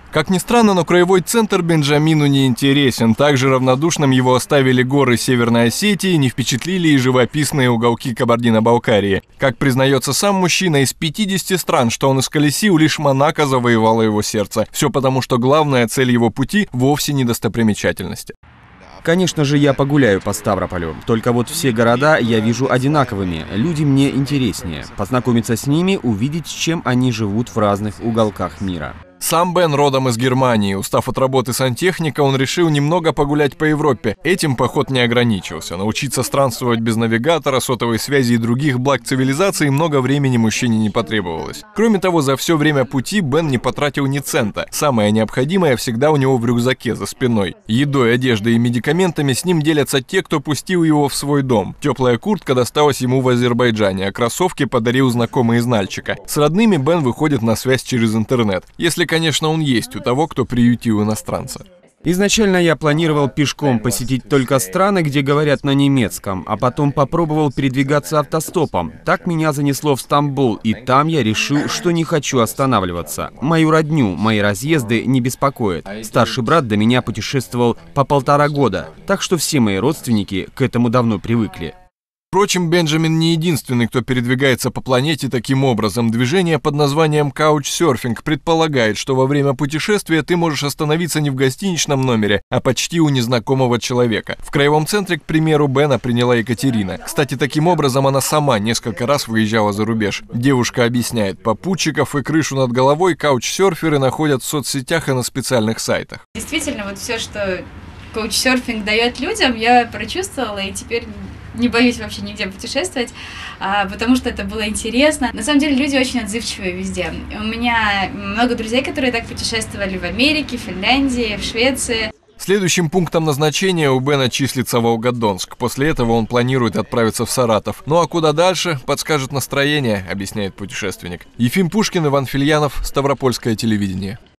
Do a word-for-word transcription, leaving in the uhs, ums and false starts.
Как ни странно, но краевой центр Бенджамину не интересен. Также равнодушным его оставили горы Северной Осетии, не впечатлили и живописные уголки Кабардино-Балкарии. Как признается сам мужчина, из пятидесяти стран, что он исколесил, лишь Монако завоевало его сердце. Все потому, что главная цель его пути вовсе не достопримечательности. Конечно же, я погуляю по Ставрополю. Только вот все города я вижу одинаковыми. Люди мне интереснее. Познакомиться с ними, увидеть, с чем они живут в разных уголках мира. Сам Бен родом из Германии. Устав от работы сантехника, он решил немного погулять по Европе. Этим поход не ограничился. Научиться странствовать без навигатора, сотовой связи и других благ цивилизации много времени мужчине не потребовалось. Кроме того, за все время пути Бен не потратил ни цента. Самое необходимое всегда у него в рюкзаке за спиной. Едой, одеждой и медикаментами с ним делятся те, кто пустил его в свой дом. Теплая куртка досталась ему в Азербайджане, а кроссовки подарил знакомый из Нальчика. С родными Бен выходит на связь через интернет. Если, конечно, он есть у того, кто приютил иностранца. Изначально я планировал пешком посетить только страны, где говорят на немецком, а потом попробовал передвигаться автостопом. Так меня занесло в Стамбул, и там я решил, что не хочу останавливаться. Мою родню, мои разъезды не беспокоят. Старший брат до меня путешествовал по полтора года, так что все мои родственники к этому давно привыкли. Впрочем, Бенджамин не единственный, кто передвигается по планете таким образом. Движение под названием каучсерфинг предполагает, что во время путешествия ты можешь остановиться не в гостиничном номере, а почти у незнакомого человека. В краевом центре, к примеру, Бена приняла Екатерина. Кстати, таким образом она сама несколько раз выезжала за рубеж. Девушка объясняет, попутчиков и крышу над головой каучсерферы находят в соцсетях и на специальных сайтах. Действительно, вот все, что каучсерфинг дает людям, я прочувствовала, и теперь не боюсь вообще нигде путешествовать, потому что это было интересно. На самом деле люди очень отзывчивые везде. У меня много друзей, которые так путешествовали в Америке, в Финляндии, в Швеции. Следующим пунктом назначения у Бена числится Волгодонск. После этого он планирует отправиться в Саратов. Ну а куда дальше, подскажет настроение, объясняет путешественник. Ефим Пушкин, Иван Фильянов, Ставропольское телевидение.